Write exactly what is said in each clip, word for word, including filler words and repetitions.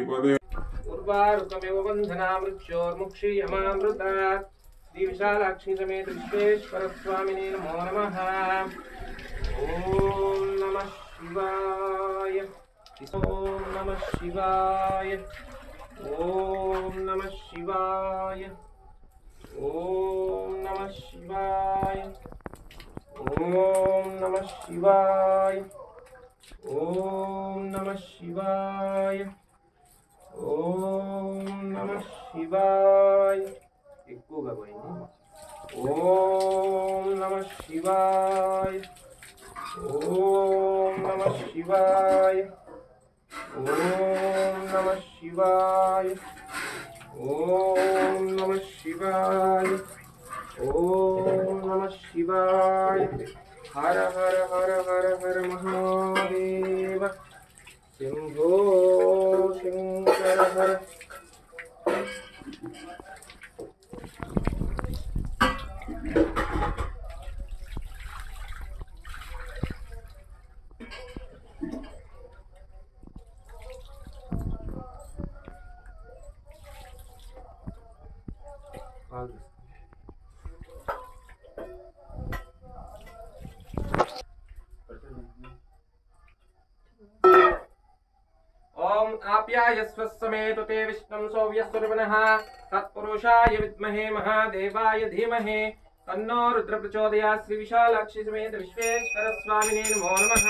पार्वतीपदे उर्वारुकमेव बन्धनामृत्योर्मुक्षीयमामृतात् श्री विशालाक्षी समेत विश्वेश्वर स्वामिने नमो नमः। ओम नमः शिवाय। ओम नमः शिवाय। ओम नमः शिवाय। ओम नमः शिवाय। ओम नमः शिवाय। ओम नमः शिवाय। ओम नमः शिवाय। ఎక్కువగా పోయింది। ओम नमः शिवाय। ओम नमः शिवाय। ओम नमः शिवाय। ओम नमः शिवाय। ओम नमः शिवाय। हर हर हर हर हर महादेव। शंभो शंकर हर। ओम आप्यायस्व समेत ते विष्णुं सौव्यस्वरूपिणः तत्पुरुषाय विद्महे महादेवाय धीमहि तन्नो रुद्र प्रचोदयात्। श्री विशालाक्षी समेत विश्वेश्वर स्वामिने नमो नमः।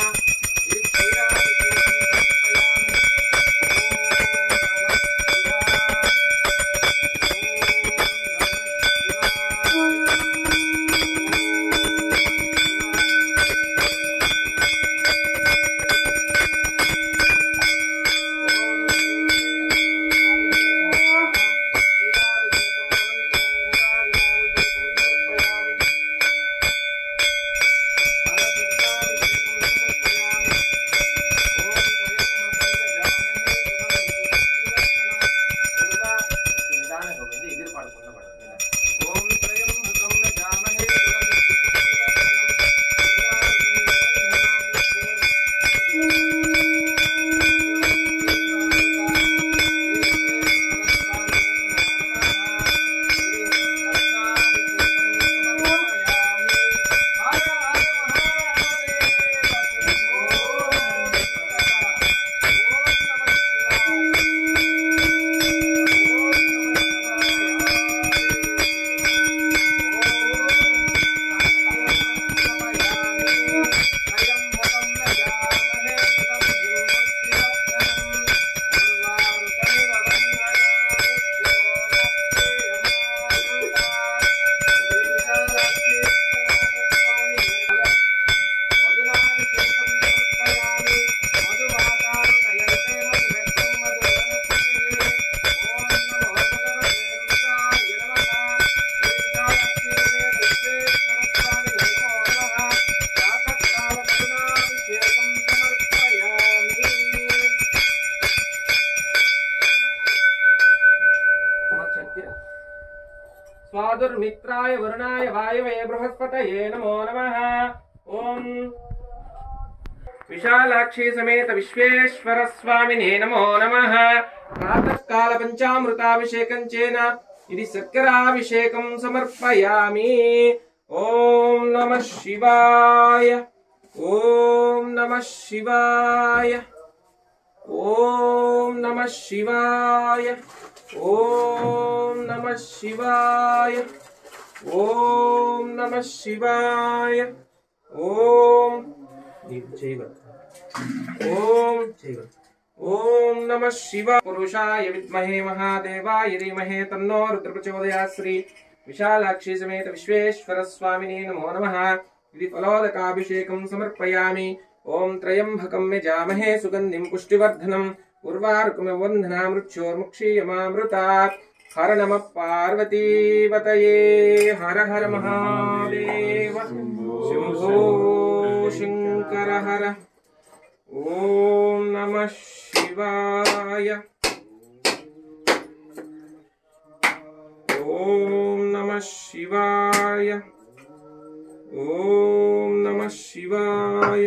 स्वादुर्मित्राय वरुणाय वायवे बृहस्पतये नमो नमः। ओम विशालाक्षी समेत विश्वेश्वर स्वामिने नमो नमः। प्रातः काल पंचामृताभिषेकं चेन इति शर्कराभिषेकं समर्पयामि। ओम नमः शिवाय। ओम नमः शिवाय। ओम नमः शिवाय। ओम नमः शिवाय। ओम नमः शिवाय। ओम ओम ओम नमः शिवाय। पुरुषाय विद्महे महादेवाय धीमहि तन्नो रुद्र प्रचोदयात्। श्री विशालाक्षी समेत विश्वेश्वर स्वामिने नमो नमः। इति फलोदकाभिषेकं समर्पयामि। ओम त्र्यंबकं यजामहे सुगंधिं पुष्टिवर्धनम् उर्वारुकमिव बन्धनामृत्योर्मुक्षीयमामृतात्। हर नमः पार्वतीपतये। हर हर महादेव। शंभो शंकर हर। ओम नमः शिवाय। ओम नमः शिवाय। ओम नमः शिवाय।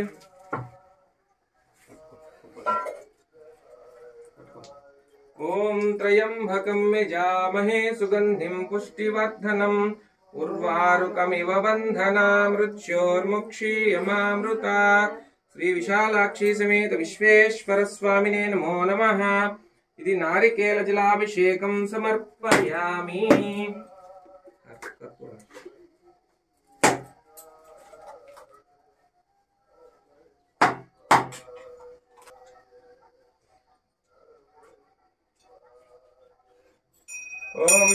ओम त्र्यंबकं यजामहे सुगंधिं पुष्टिवर्धनम् उर्वारुकमिव बन्धनान् मृत्योर्मुक्षीयमामृतात्। श्री विशालाक्षी समेत विश्वेश्वर स्वामिने नमो नमः। इति नारिकेल जलाभिषेकं समर्पयामि। ओम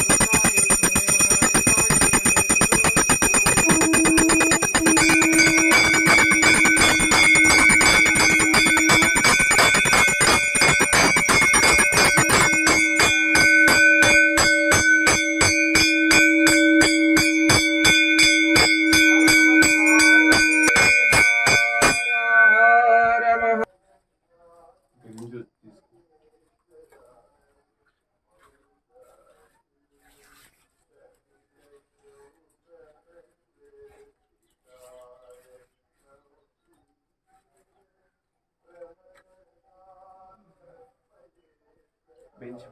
बेंच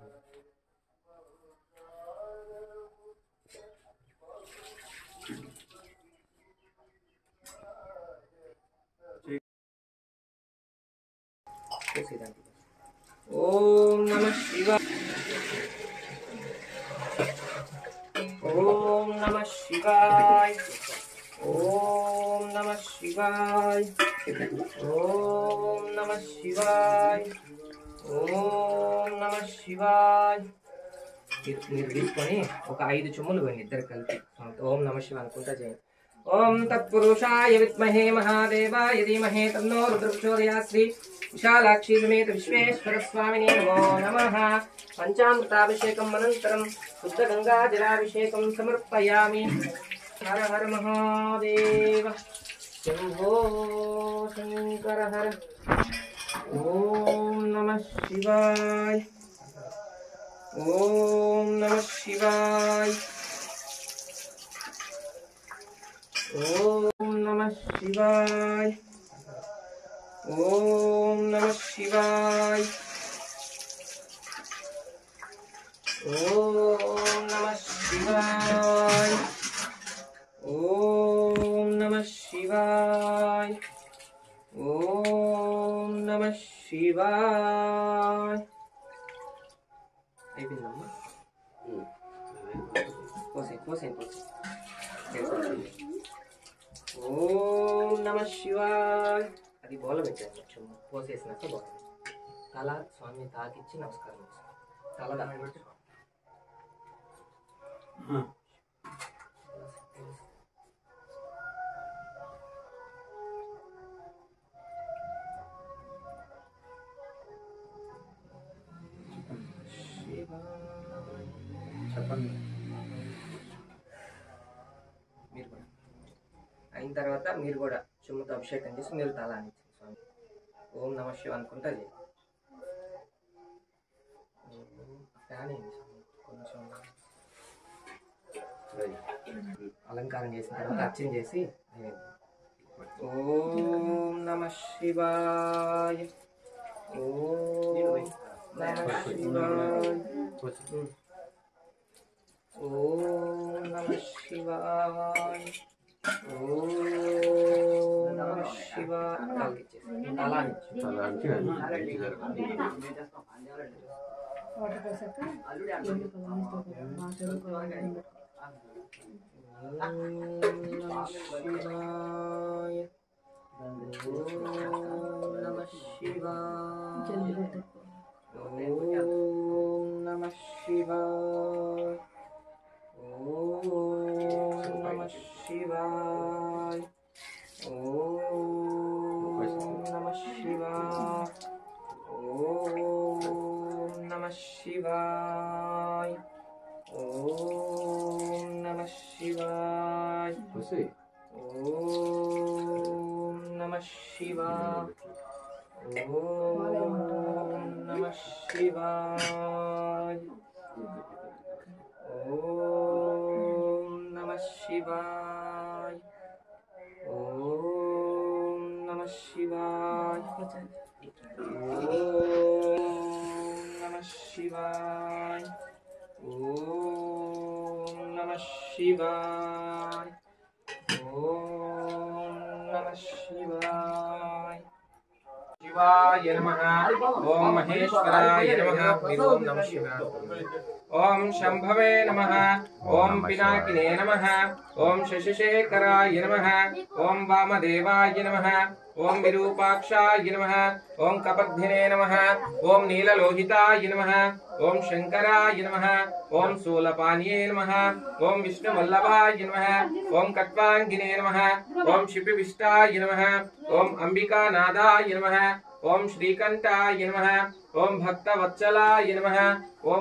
ओम नमः शिवाय। ओम नमः शिवाय। ओम नमः शिवाय। ओम नमः शिवाय। ओम नमः शिवाय। మీరు తీసుకొని ఒక ఐదు చుమ్ములు పోయింది ఇద్దరు కలిపి ఓం నమః శివాయ అనుకుంటా చేయండి। ఓం తత్పురుషాయ విద్మహే మహాదేవాయ ధీమహి తన్నో రుద్రః ప్రచోదయాత్। శ్రీ విశాలాక్షి సమేత విశ్వేశ్వర స్వామినే నమో నమః। పంచామృతాభిషేకం అనంతరం శుద్ధ గంగా జలాభిషేకం సమర్పయామి। హర హర మహాదేవ శంభో శంకర హర। ओम नमः शिवाय। ओम नमः शिवाय। ओम नमः शिवाय। ओम नमः शिवाय। ओम नमः शिवाय। ओम नमः शिवाय। ओम नमः शिवाय। అయిపోయిందమ్మా పోసే పోసే పోసే ఓం నమః శివాయ। అది బోల పెట్టాను కొంచెం పోసేసినాక బోల తల స్వామి తాకిచ్చి నమస్కారం తల దాని పెట్టి చెప్పండి మీరు కూడా అయిన తర్వాత మీరు కూడా చుమ్మతో అభిషేకం చేసి మీరు తల అనిచ్చింది స్వామి ఓం నమః శివాయ అనుకుంటా చేయండి। ఫ్యాన్ అయింది కొంచెం అలంకారం చేసిన తర్వాత అర్చన చేసి ఓం నమః శివాయ। ఓం నమః శివాయ। ओम नमः शिवाय। ओम नमः शिवाय। ओम नमः शिवाय। ओम नमः शिवाय। ओम नमः शिवाय। ओम नमः शिवाय। ओम नमः शिवाय। ओम नमः शिवाय। ओम नमः शिवाय। ओम नमः शिवाय। ओम नमः शिवाय। ओम नमः शिवाय ओम नमः शिवाय ओम नमः शिवाय शिवाय नमः ओम महेश्वराय नमः ओम नमः शिवाय ओम शंभवे नमः ओम पिनाकिने नमः ओम शशिशेखराय नमः ओम वामदेवाय नमः ओम विरूपाक्षाय नमः ओम कपद्धिने नमः ओम नीललोहिताय नमः ओम शंकराय नमः ओम शूलपाणिये नमः ओम विष्णुवल्लभाय नमः ओम कट्वांगिने नमः ओम शिपिविष्टाय नमः ओम अंबिकानादाय नमः ओम श्रीकंठाय नमः ओम भक्तवत्सलाय नमः ओम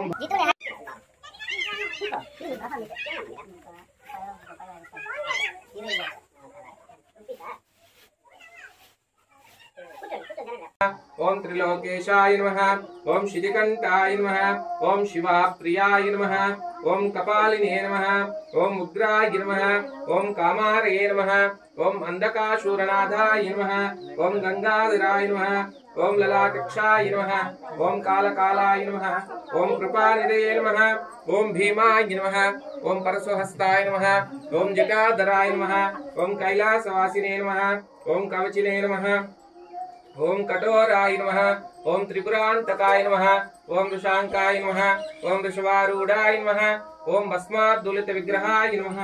ओम त्रिलोकेशाय नमः ओम श्रीकंठाय नमः ओम शिवाप्रियाय नमः ओम कपालिने नमः ओम उग्राय नमः ओम कामारये नमः ओम अंधकाशूरनाथाय नमः ओम गंगाधराय नमः ओम ललाटक्षाय नमः ओम कालकालाय नमः ओम कृपानिधये नमः ओम भीमाय नमः ओम परशुहस्ताय नमः ओम जटाधराय नमः ओम कैलासवासिने नमः ओम कवचिने नमः ओम कठोराय नमः ओम त्रिपुरांतकाय नमः ओम वृषांकाय नमः ओम वृषभारूढ़ाय नमः ओम भस्माद्दुलित विग्रहाय नमः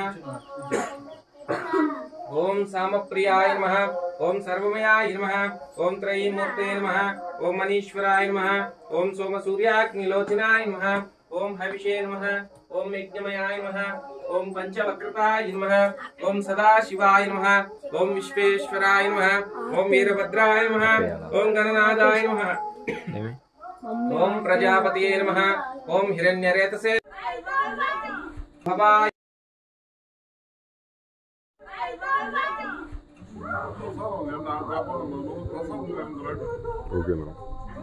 ओम सामप्रियाय नमः ओम सर्वमयाय नमः ओम त्रयीमूर्ते नमः ओम मनीश्वराय नमः ओम सोमसूर्याग्निलोचनाय नमः ओम हविषे नमः ओम यज्ञमयाय नमः ओम पंचवक्रताय नमः ओम सदाशिवाय नमः ओम विश्वेश्वराय नमः ओम वीरभद्राय नमः ओम गणनाथाय नमः ओम प्रजापतये नमः ओम हिरण्यरेतसे भवाय ఓకే మేడం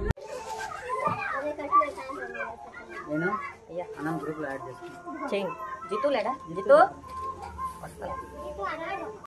నేను అయ్యా అన్నం గ్రూప్లో యాడ్ చేస్తాను చెయ్యి జితు లేడా జితు